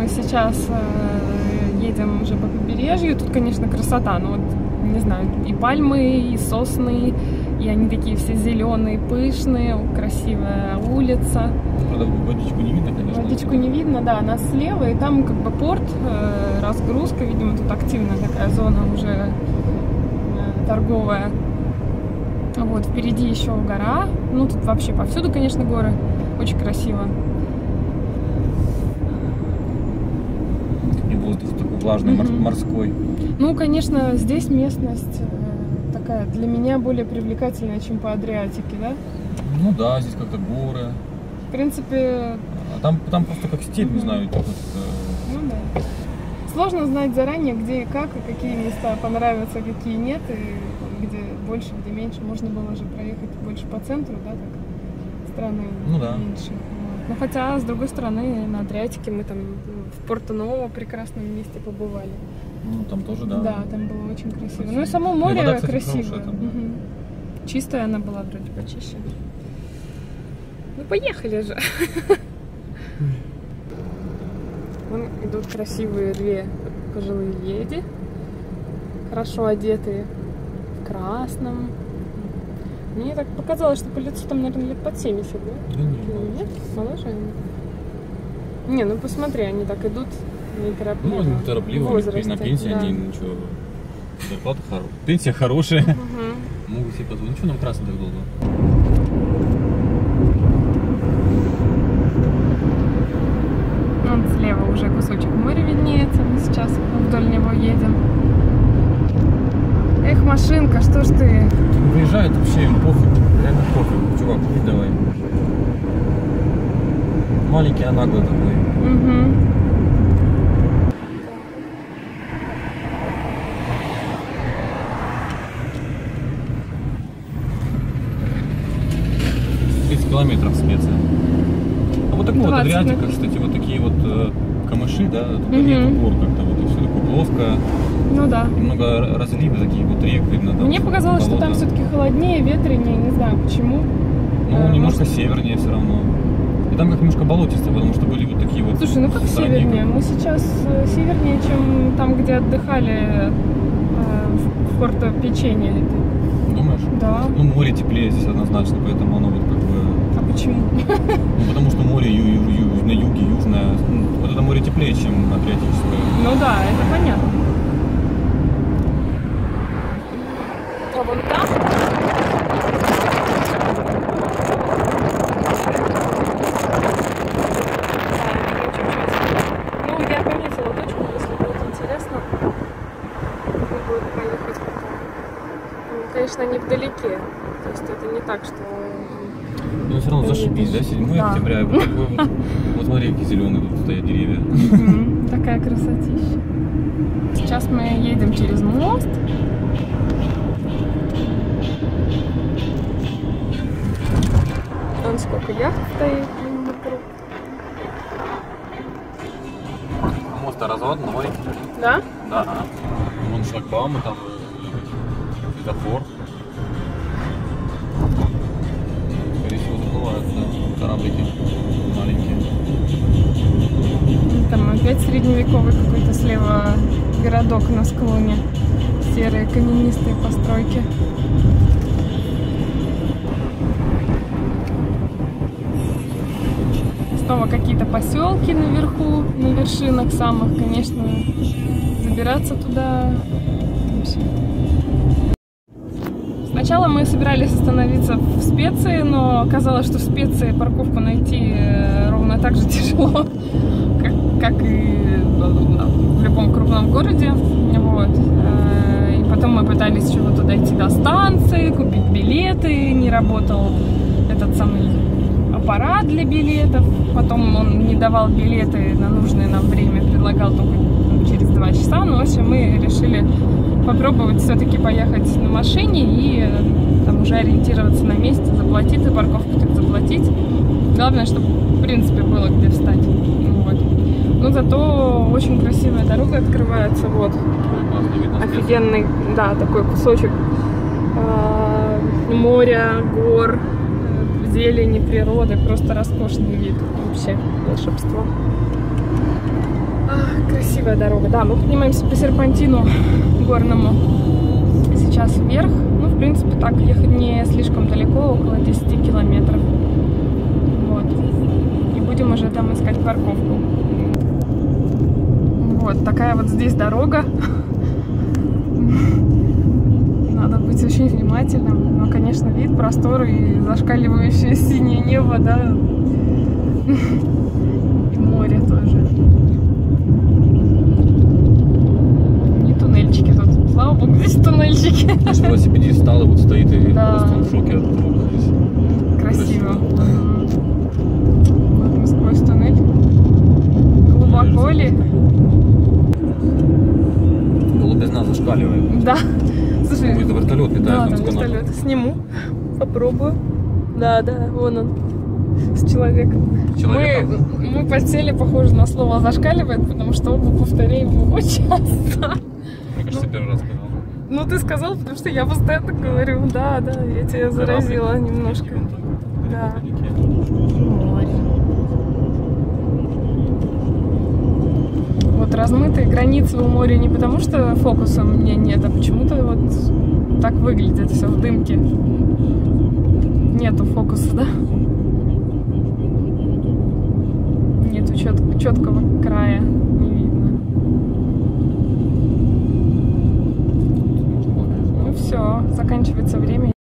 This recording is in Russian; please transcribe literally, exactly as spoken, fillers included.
мы сейчас э, едем уже по побережью. Тут, конечно, красота. Ну, вот, не знаю, и пальмы, и сосны, и они такие все зеленые, пышные, красивая улица. Правда, водичку не видно, конечно. Водичку не видно, да, она слева, и там как бы порт, э, разгрузка, видимо, тут активная такая зона уже э, торговая. Вот, впереди еще гора. Ну, тут вообще повсюду, конечно, горы. Очень красиво. И воздух такой влажный, mm-hmm. морской. Ну, конечно, здесь местность э, такая для меня более привлекательная, чем по Адриатике, да? Ну да, здесь как-то горы. В принципе... А там, там просто как степь, mm-hmm. не знаю. Так вот, э... Ну да. Сложно знать заранее, где и как, и какие места понравятся, какие нет, и где больше, где меньше. Можно было же проехать больше по центру, да, так страны ну, да. меньше. Вот. Но хотя, с другой стороны, на Адриатике мы там в Порто-Ново прекрасном месте побывали. Ну, там тоже, да. Да, там было очень красиво. Красиво. Ну и само море и вода, кстати, красивое. Там, да. Угу. Чистая она была, вроде почище. Ну, поехали же. Вон идут красивые две пожилые леди, хорошо одетые в красном. Мне так показалось, что по лицу там, наверное, лет под семьдесят, да? Да нет. Нет? Моложе они? Не, ну посмотри, они так идут неторопливо. Ну, они неторопливо, возрасте, на пенсии да. они ничего. Зарплата хорошая. Пенсия хорошая. Угу. Могут себе позволить. Ну что нам красный так долго? Вон слева уже кусочек моря виднеется. Мы сейчас вдоль него едем. Эх, машинка, что ж ты? Выезжает вообще, им пофиг. Реально пофиг. Чувак, пусть давай. Маленький, а наглый такой. Угу. тридцать километров Специя. А вот такой вот Адриатика, кстати, вот такие вот э, камыши, да, тут угу. нет гор как-то, вот и все такое плоско. Ну да. Немного разливы, таких вот рек видно. Мне показалось, болото. Что там все-таки холоднее, ветренее, не знаю почему. Ну, а, немножко может... севернее все равно. И там как немножко болотисто, потому что были вот такие вот... Слушай, ну как севернее? Мы сейчас севернее, чем там, где отдыхали э, в Порто-Печенье. Думаешь? Да. Ну, море теплее здесь однозначно, поэтому оно вот как бы... А почему? Ну, потому что море ю ю ю на юге, южное. Вот это море теплее, чем Адриатическое. Ну да, это понятно. А вон там? Ну, я пометила точку, если будет интересно. Будет поехать потом. Конечно, не вдалеке. То есть это не так, что... Ну, все равно зашибись, да? седьмое да. октября. Вот, такой вот, вот смотри, какие зеленые тут стоят деревья. Mm-hmm. Такая красотища. Сейчас мы едем через мост. Вон сколько яхт стоит вокруг. Мост разводной. Да? Да. Вон шлагбаумы, там светофор. Скорее всего, заплывают, да, кораблики маленькие. Там опять средневековый какой-то слева городок на склоне. Серые каменистые постройки. Снова какие-то поселки наверху, на вершинах самых, конечно, забираться туда вообще. Сначала мы собирались остановиться в Специи, но оказалось, что в Специи парковку найти ровно так же тяжело, как, как и в любом крупном городе. Вот. И потом мы пытались чего-то дойти до станции, купить билеты, не работал этот самый аппарат для билетов. Потом он не давал билеты на нужное нам время, предлагал только через два часа. Но в общем мы решили попробовать все-таки поехать на машине и там уже ориентироваться на месте, заплатить за парковку, так заплатить. Главное, чтобы в принципе было где встать. Вот. Но зато очень красивая дорога открывается. Вот. Офигенный, да, такой кусочек э, моря, гор, зелени, природы. Просто роскошный вид. Вообще волшебство. красивая дорога. Да, мы поднимаемся по серпантину горному сейчас вверх. Ну, в принципе, так ехать не слишком далеко, около десяти километров. Вот. И будем уже там искать парковку. Вот такая вот здесь дорога. Надо быть очень внимательным. Но, конечно, вид, простор и зашкаливающее синее небо, да. И море тоже. Не туннельчики тут. Слава богу, здесь туннельчики. Наш велосипедист встал и вот стоит и да. просто в шоке от того, как здесь красиво. Вот мы сквозь туннель. Глубоко ли? Голубизна зашкаливает. Да. Слушай, какой-то вертолет летает. Да, там вертолет. Сниму. Попробую. Да, да, вон он. С человеком. Человеком? Мы, мы подсели, похоже, на слово зашкаливает, потому что оба повторяем его часто. Мне кажется, первый раз сказал. Ну, ты сказал, потому что я постоянно говорю. Да, да, я тебя заразила немножко. Да. Море. Вот размытые границы у моря не потому, что фокуса у меня нет, а почему-то вот так выглядит все в дымке. Нету фокуса, да? Нету чет четкого края, не видно. Ну все, заканчивается время.